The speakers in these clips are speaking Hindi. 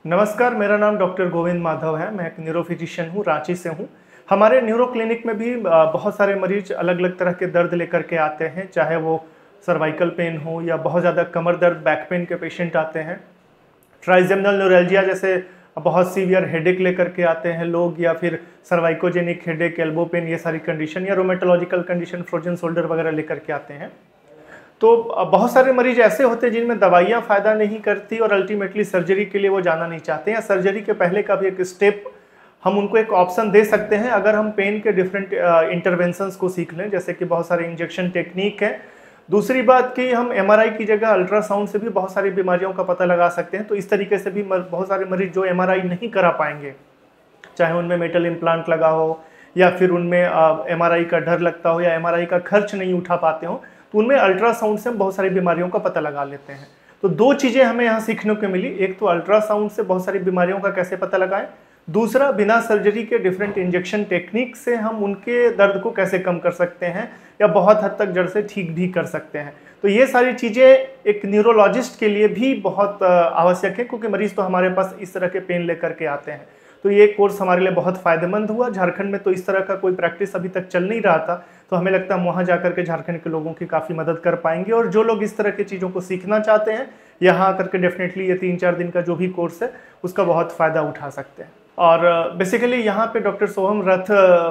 नमस्कार, मेरा नाम डॉक्टर गोविंद माधव है। मैं एक न्यूरो फिजिशियन हूँ, रांची से हूँ। हमारे न्यूरो क्लिनिक में भी बहुत सारे मरीज अलग अलग तरह के दर्द लेकर के आते हैं, चाहे वो सर्वाइकल पेन हो या बहुत ज़्यादा कमर दर्द, बैक पेन के पेशेंट आते हैं, ट्राइजेमिनल न्यूरैल्जिया जैसे बहुत सीवियर हेडेक लेकर के आते हैं लोग, या फिर सर्वाइकोजेनिक हेडेक, एल्बो पेन, ये सारी कंडीशन, या रोमेटोलॉजिकल कंडीशन, फ्रोजन शोल्डर वगैरह लेकर के आते हैं। तो बहुत सारे मरीज ऐसे होते हैं जिनमें दवाइयाँ फ़ायदा नहीं करती और अल्टीमेटली सर्जरी के लिए वो जाना नहीं चाहते हैं। सर्जरी के पहले का भी एक स्टेप हम उनको एक ऑप्शन दे सकते हैं अगर हम पेन के डिफरेंट इंटरवेंशंस को सीख लें, जैसे कि बहुत सारे इंजेक्शन टेक्निक है। दूसरी बात कि हम एमआरआई की जगह अल्ट्रासाउंड से भी बहुत सारी बीमारियों का पता लगा सकते हैं। तो इस तरीके से भी बहुत सारे मरीज जो एमआरआई नहीं करा पाएंगे, चाहे उनमें मेटल इम्प्लांट लगा हो या फिर उनमें एमआरआई का डर लगता हो या एमआरआई का खर्च नहीं उठा पाते हो, तो उनमें अल्ट्रासाउंड से हम बहुत सारी बीमारियों का पता लगा लेते हैं। तो दो चीज़ें हमें यहाँ सीखने को मिली, एक तो अल्ट्रासाउंड से बहुत सारी बीमारियों का कैसे पता लगाएं, दूसरा बिना सर्जरी के डिफरेंट इंजेक्शन टेक्निक से हम उनके दर्द को कैसे कम कर सकते हैं या बहुत हद तक जड़ से ठीक भी कर सकते हैं। तो ये सारी चीज़ें एक न्यूरोलॉजिस्ट के लिए भी बहुत आवश्यक है, क्योंकि मरीज तो हमारे पास इस तरह के पेन लेकर के आते हैं। तो ये कोर्स हमारे लिए बहुत फ़ायदेमंद हुआ। झारखंड में तो इस तरह का कोई प्रैक्टिस अभी तक चल नहीं रहा था, तो हमें लगता है हम वहाँ जाकर के झारखंड के लोगों की काफ़ी मदद कर पाएंगे। और जो लोग इस तरह की चीज़ों को सीखना चाहते हैं, यहाँ आकर के डेफिनेटली ये 3-4 दिन का जो भी कोर्स है उसका बहुत फ़ायदा उठा सकते हैं। और बेसिकली यहाँ पे डॉक्टर सोहम रथ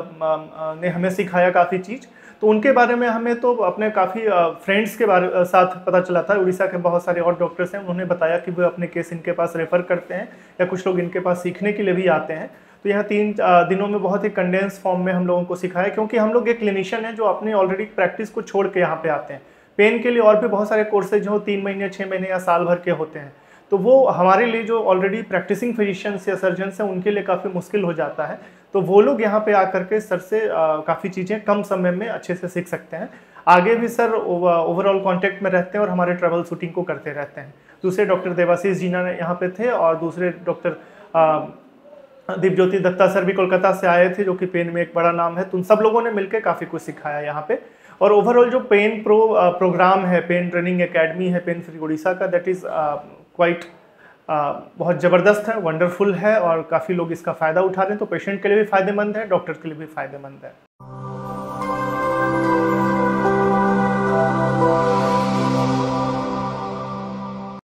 ने हमें सिखाया काफ़ी चीज़। तो उनके बारे में हमें तो अपने काफ़ी फ्रेंड्स के बारे साथ पता चला था। उड़ीसा के बहुत सारे और डॉक्टर्स हैं, उन्होंने बताया कि वो अपने केस इनके पास रेफ़र करते हैं या कुछ लोग इनके पास सीखने के लिए भी आते हैं। तो यहाँ 3 दिनों में बहुत ही कंडेंस फॉर्म में हम लोगों को सिखाया, क्योंकि हम लोग एक क्लिनिशियन हैं जो अपनी ऑलरेडी प्रैक्टिस को छोड़ के यहाँ पे आते हैं। पेन के लिए और भी बहुत सारे कोर्सेज जो 3 महीने, 6 महीने या साल भर के होते हैं, तो वो हमारे लिए जो ऑलरेडी प्रैक्टिसिंग फिजिशियंस या सर्जन्स हैं उनके लिए काफ़ी मुश्किल हो जाता है। तो वो लोग यहाँ पे आकर के सर से काफ़ी चीज़ें कम समय में अच्छे से सीख सकते हैं। आगे भी सर ओवरऑल कांटेक्ट में रहते हैं और हमारे ट्रैवल शूटिंग को करते रहते हैं। दूसरे डॉक्टर देवाशीष जीना यहाँ पे थे और दूसरे डॉक्टर दीपज्योति दत्ता सर भी कोलकाता से आए थे, जो कि पेन में एक बड़ा नाम है। तो उन सब लोगों ने मिलकर काफ़ी कुछ सिखाया यहाँ पे। और ओवरऑल जो पेन प्रोग्राम है, पेन ट्रेनिंग एकेडमी है पेन फ्री उड़ीसा का, दैट इज़ क्वाइट बहुत ज़बरदस्त है, वंडरफुल है और काफ़ी लोग इसका फ़ायदा उठा रहे हैं। तो पेशेंट के लिए भी फ़ायदेमंद है, डॉक्टर के लिए भी फ़ायदेमंद है।